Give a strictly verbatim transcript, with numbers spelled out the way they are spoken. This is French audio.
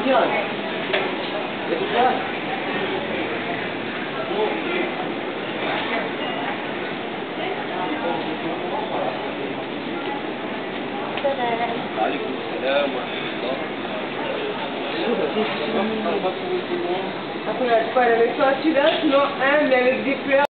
bien. C'est ça. عليكم السلام ورحمة الله. Après, elle avec toi, tu l'as, sinon un, mais avec des fleurs.